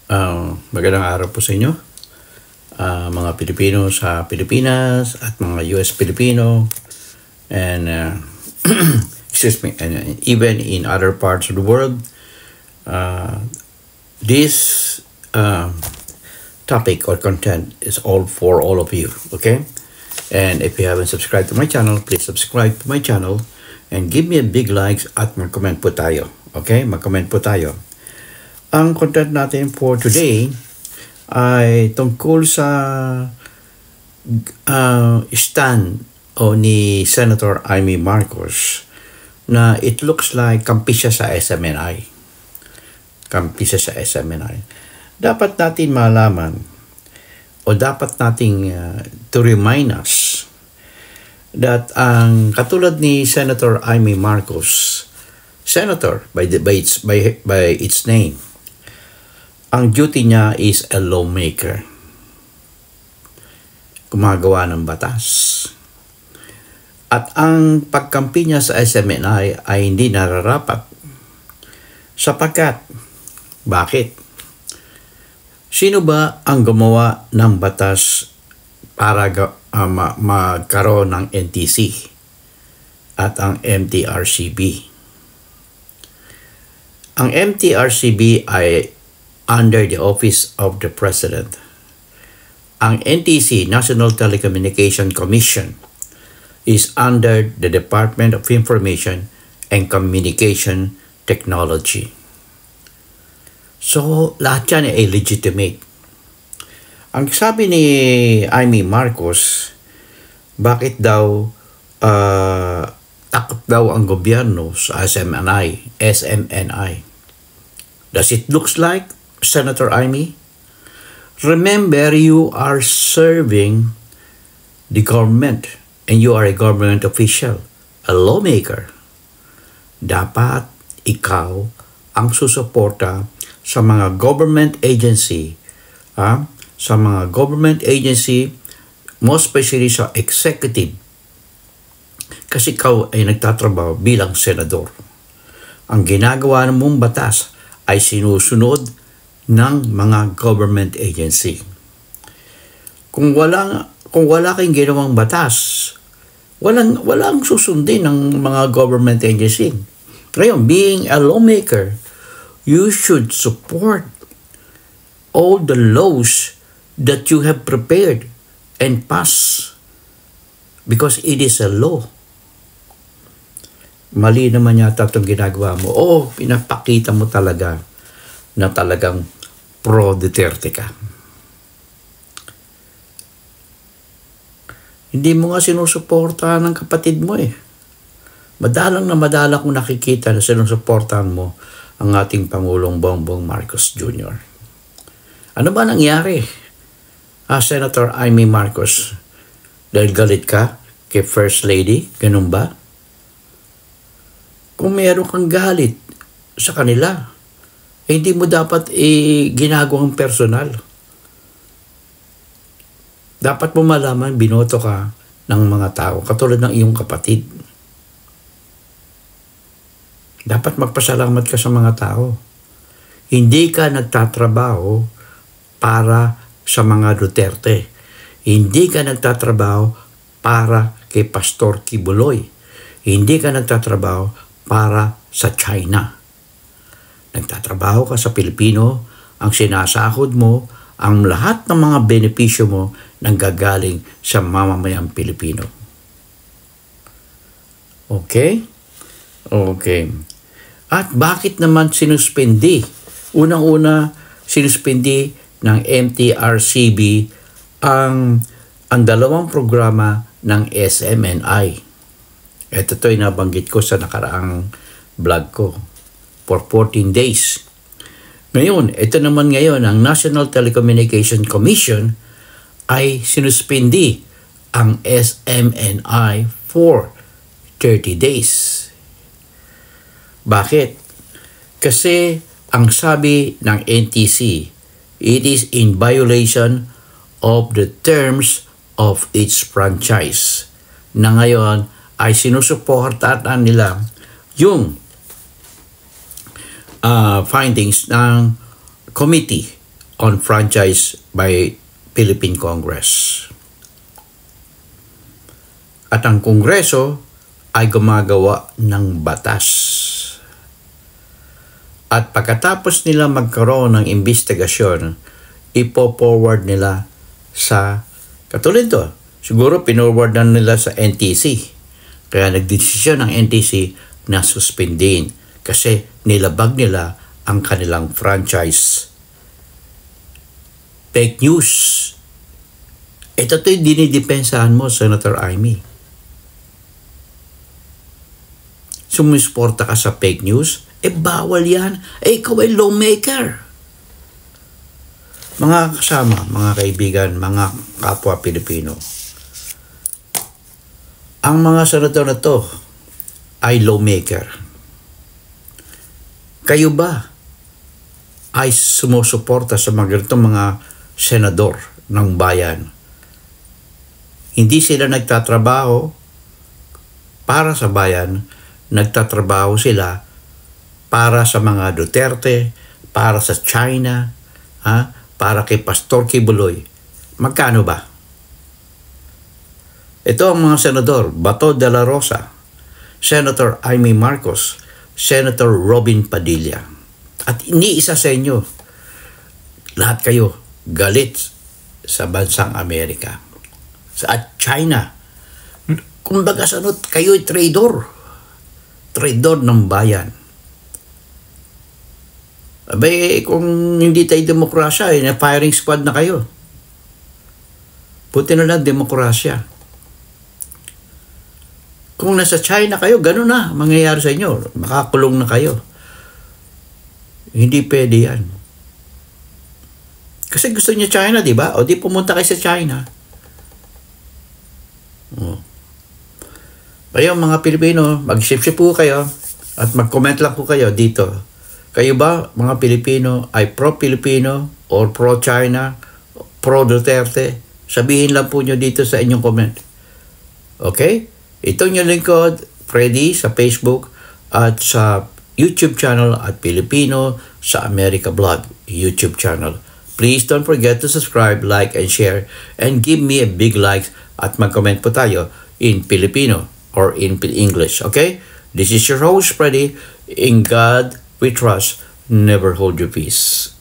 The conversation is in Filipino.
Magandang araw po sa inyo, mga Pilipino sa Pilipinas at mga US Filipino and excuse me, and even in other parts of the world. This topic or content is all for all of you, okay? And if you haven't subscribed to my channel, please subscribe to my channel and give me a big likes at mag-comment po tayo, okay? Mag-comment po tayo. Ang content natin for today ay tungkol sa stand ni Senator Amy Marcos na it looks like kampi siya sa SMNI. Kampi siya sa SMNI. Dapat natin malaman o dapat nating to remind us that ang katulad ni Senator Amy Marcos, Senator by its name, ang duty niya is a lawmaker. Gumagawa ng batas. At ang pagkampi niya sa SMNI ay hindi nararapat. Sapagkat, bakit? Sino ba ang gumawa ng batas para magkaroon ng NTC at ang MTRCB? Ang MTRCB ay under the Office of the President. Ang NTC, National Telecommunication Commission, is under the Department of Information and Communication Technology. So, lahat yan ay legitimate. Ang sabi ni Amy Marcos, bakit daw takot daw ang gobyerno sa SMNI? Does it looks like, Senator Amy? Remember, you are serving the government and you are a government official, a lawmaker. Dapat ikaw ang susuporta sa mga government agency, sa mga government agency, most especially sa executive, kasi ikaw ay nagtatrabaho bilang senador. Ang ginagawa mong batas ay sinusunod ng mga government agency. Kung wala kayong ginawang batas, walang susundin ng mga government agency. Ngayon, being a lawmaker, you should support all the laws that you have prepared and passed because it is a law. Mali naman yata itong ginagawa mo. Pinapakita mo talaga na talagang pro-Duterte ka. Hindi mo nga sinusuportahan ng kapatid mo eh. Madalang kong nakikita na sinusuportahan mo ang ating Pangulong Bongbong Marcos Jr. Ano ba nangyari? Senator Amy Marcos, dahil galit ka kay First Lady? Ganun ba? Kung meron kang galit sa kanila, hindi mo dapat ginagawang personal. Dapat mo malaman, binoto ka ng mga tao, katulad ng iyong kapatid. Dapat magpasalamat ka sa mga tao. Hindi ka nagtatrabaho para sa mga Duterte. Hindi ka nagtatrabaho para kay Pastor Kibuloy. Hindi ka nagtatrabaho para sa China. Nagtatrabaho ka sa Pilipino, ang sinasahod mo, ang lahat ng mga benepisyo mo nanggagaling sa mamamayang Pilipino. Okay? Okay. At bakit naman sinuspindi? Unang-una, sinuspindi ng MTRCB ang dalawang programa ng SMNI. Ito to'y nabanggit ko sa nakaraang vlog ko. For 14 days. Ngayon, ito naman ngayon, ang National Telecommunication Commission ay sinuspindi ang SMNI for 30 days. Bakit? Kasi ang sabi ng NTC, it is in violation of the terms of its franchise na ngayon ay sinusuportahan nila yung findings ng committee on franchise by Philippine Congress. At ang Kongreso ay gumagawa ng batas. At pagkatapos nila magkaroon ng investigasyon, ipo-forward nila sa, katulad to, siguro pinorward na nila sa NTC. Kaya nagdesisyon ng NTC na suspendin kasi nilabag nila ang kanilang franchise. Fake news. Ito to'y dinidepensahan mo, Senator Amy. Sumusuporta ka sa fake news? Bawal yan. Ikaw ay lawmaker. Mga kasama, mga kaibigan, mga kapwa Pilipino, ang mga senador na to ay lawmaker. Kayo ba ay sumusuporta sa mga ganitong mga senador ng bayan? Hindi sila nagtatrabaho para sa bayan, nagtatrabaho sila para sa mga Duterte, para sa China, para kay Pastor Kibuloy. Magkano ba? Ito ang mga senador: Bato de la Rosa, Senator Amy Marcos, Senator Robin Padilla. At iniisa sa inyo, lahat kayo galit sa bansang Amerika. At China. Kumbaga sanot, kayo'y traidor. Traidor ng bayan. Abay, kung hindi tayo demokrasya, na firing squad na kayo. Buti na lang demokrasya. Kung nasa China kayo, gano'n na mangyayari sa inyo. Makakulong na kayo. Hindi pwede yan. Kasi gusto niya China, di ba? O di pumunta kayo sa China. Kayo mga Pilipino, mag-sip-sip po kayo at mag-comment lang po kayo dito. Kayo ba, mga Pilipino, ay pro-Pilipino or pro-China, pro-Duterte? Sabihin lang po nyo dito sa inyong comment. Okay? Ito yung lingkod, Freddy, sa Facebook at sa YouTube channel at Pilipino sa America Blog YouTube channel. Please don't forget to subscribe, like, and share, and give me a big like at mag-comment po tayo in Filipino or in English. Okay? This is your host, Freddy. In God we trust. Never hold your peace.